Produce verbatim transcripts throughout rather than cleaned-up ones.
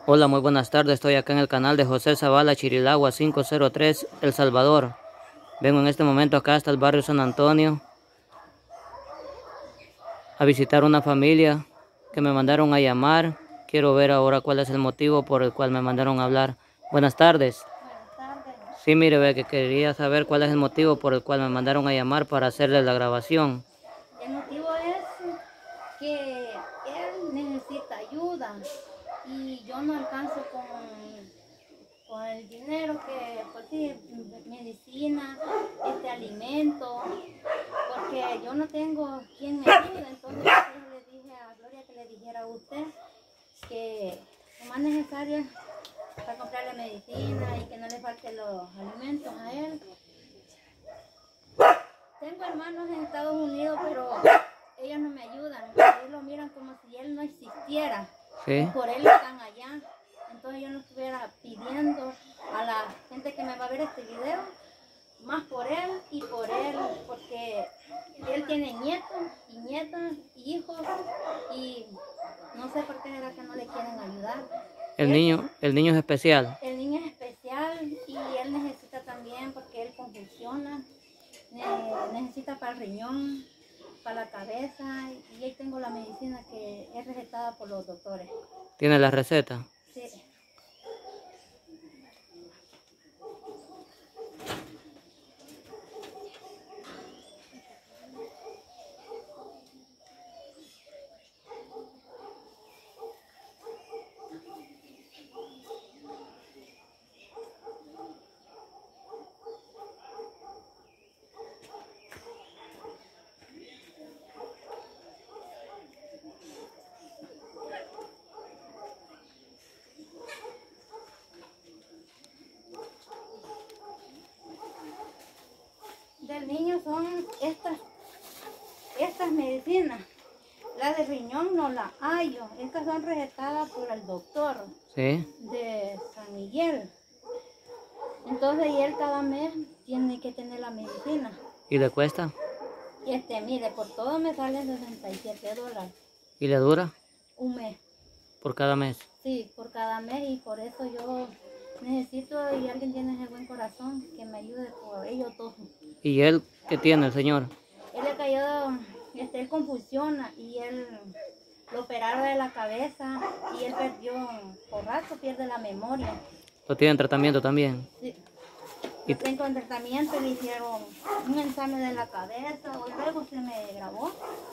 Hola, muy buenas tardes. Estoy acá en el canal de José Zavala, Chirilagua cinco cero tres, El Salvador. Vengo en este momento acá hasta el barrio San Antonio a visitar una familia que me mandaron a llamar. Quiero ver ahora cuál es el motivo por el cual me mandaron a hablar. Buenas tardes. Buenas tardes. Sí, mire, ve que quería saber cuál es el motivo por el cual me mandaron a llamar para hacerle la grabación. El motivo es que él necesita ayuda y yo no alcanzo con, con el dinero que, pues sí, medicina, este alimento, porque yo no tengo quien me ayude. Entonces yo le dije a Gloria que le dijera a usted que lo más necesario para comprarle medicina y que no le falten los alimentos a él. Tengo hermanos en Estados Unidos, pero ellos no me ayudan. Ellos lo miran como si él no existiera. Sí. Y por él están allá. Entonces yo no estuviera pidiendo a la gente que me va a ver este video, más por él y por él, porque él tiene nietos y nietas, hijos, y no sé por qué era que no le quieren ayudar. El él, niño, el niño es especial. El niño es especial y él necesita también, porque él convulsiona. Necesita para el riñón, para la cabeza, y ahí tengo la medicina que es recetada por los doctores. ¿Tiene la receta? Sí. Del niño son estas, estas medicinas. La de riñón no la hallo. Estas son recetadas por el doctor. Sí. De San Miguel. Entonces, y él cada mes tiene que tener la medicina. ¿Y le cuesta? Y este, mire, por todo me salen sesenta y siete dólares. ¿Y le dura? Un mes. ¿Por cada mes? Sí, por cada mes, y por eso yo necesito, y alguien tiene ese buen corazón que me ayude por ellos dos. ¿Y él qué tiene, el señor? Él le cayó, este, él confusiona y él lo operaron de la cabeza y él perdió, por rato pierde la memoria. ¿Lo tiene en tratamiento también? Sí. Yo tengo en tratamiento, le hicieron un examen de la cabeza, o luego se me grabó.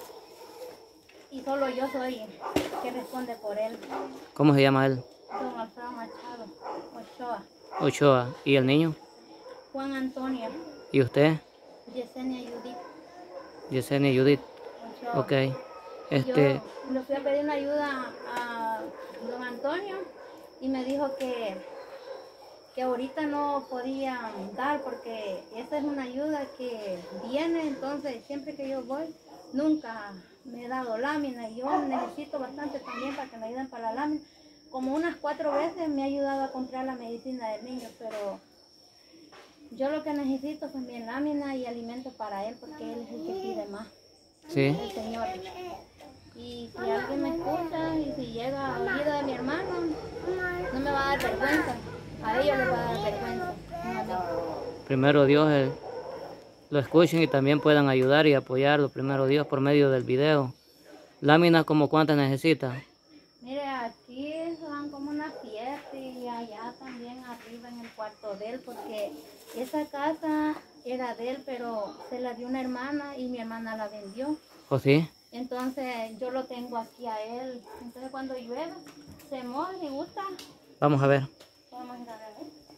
Y solo yo soy que responde por él. ¿Cómo se llama él? Don Alfredo Machado Ochoa. Ochoa. ¿Y el niño? Juan Antonio. ¿Y usted? Yesenia Judith. Yesenia Judith. Ochoa. Ok. Este... Yo le fui a pedir una ayuda a don Antonio y me dijo que, que ahorita no podía dar porque esa es una ayuda que viene, entonces siempre que yo voy nunca me he dado lámina y yo necesito bastante también para que me ayuden para la lámina. Como unas cuatro veces me ha ayudado a comprar la medicina del niño, pero yo lo que necesito es también lámina y alimento para él, porque él es el que pide más. Sí. El Señor. Y si alguien me escucha y si llega a oído de mi hermano, no me va a dar vergüenza. A ellos les va a dar vergüenza. Primero Dios eh, lo escuchen y también puedan ayudar y apoyarlo. Primero Dios por medio del video. ¿Láminas como cuántas necesita? Mire, aquí dan como unas siete y allá también arriba en el cuarto de él, porque esa casa era de él, pero se la dio una hermana y mi hermana la vendió. ¿O sí? Entonces yo lo tengo aquí a él. Entonces cuando llueve, se moja y gusta. Vamos a ver. Vamos a ir a ver.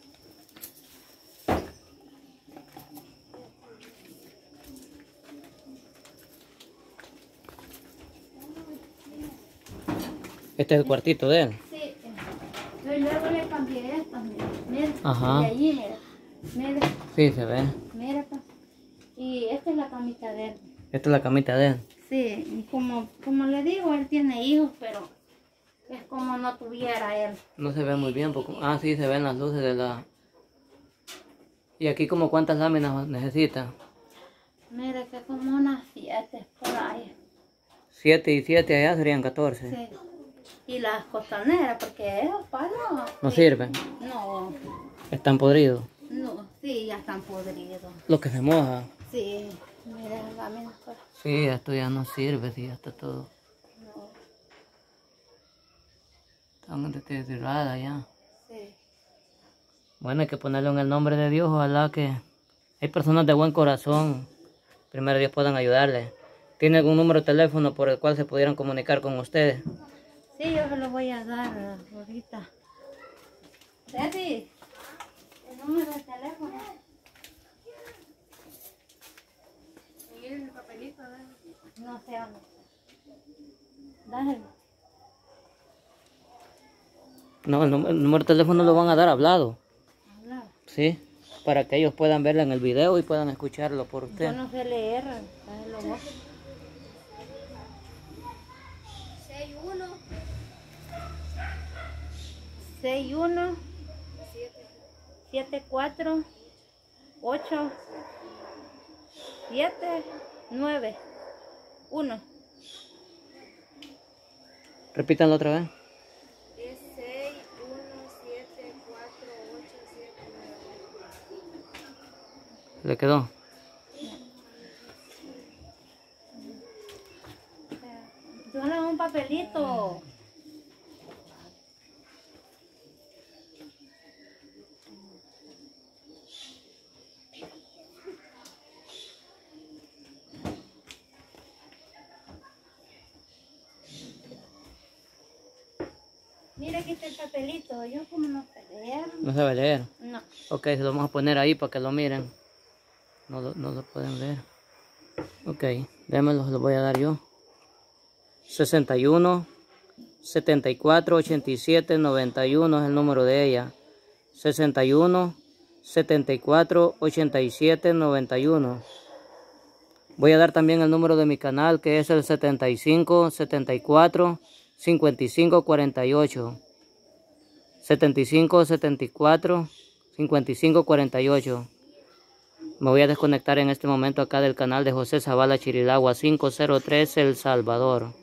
Este es el cuartito de él. Sí. Yo luego le cambié esto. Mire. Ajá. De allí, mire. Mire. Sí, se ve. Mire, pues. Y esta es la camita de él. Esta es la camita de él. Sí, y como, como le digo, él tiene hijos, pero es como no tuviera él. No se ve muy bien, porque... ah, sí, se ven las luces de la... ¿Y aquí como cuántas láminas necesita? Mire, que como unas siete por ahí. Siete y siete allá serían catorce. Sí. y las costaneras, porque esos palos... ¿No sí, sirven? No, ¿Están podridos? no, sí, ya están podridos. Lo que se moja. Sí, miren, la misma cosa. Sí, esto ya no sirve, sí, ya está todo. No, Están deterioradas ya. sí. Bueno, hay que ponerlo en el nombre de Dios. Ojalá que hay personas de buen corazón. Primero Dios puedan ayudarle. ¿Tiene algún número de teléfono por el cual se pudieran comunicar con ustedes? Sí, yo se lo voy a dar ahorita. Teddy, el número de teléfono. ¿El papelito? No sé dónde está. Dáselo. No, el, num- el número de teléfono lo van a dar hablado. Habla. Sí, para que ellos puedan verlo en el video y puedan escucharlo por usted. Yo no sé leer, dáselo vos. seis uno seis uno siete cuatro ocho siete nueve uno. Repítanlo otra vez. Es seis uno siete cuatro ocho siete nueve. ¿Le quedó? Dale un papelito. Mira, aquí está el papelito. Yo como no sé leer. No sabe leer. No. Ok, se lo vamos a poner ahí para que lo miren. No lo, no lo pueden ver. Ok, démelo, lo voy a dar yo. sesenta y uno, setenta y cuatro, ochenta y siete, noventa y uno es el número de ella. sesenta y uno, setenta y cuatro, ochenta y siete, noventa y uno. Voy a dar también el número de mi canal, que es el setenta y cinco, setenta y cuatro, cincuenta y cinco, cuarenta y ocho. setenta y cinco, setenta y cuatro, cincuenta y cinco, cuarenta y ocho. Me voy a desconectar en este momento acá del canal de José Zavala Chirilagua cinco cero tres El Salvador.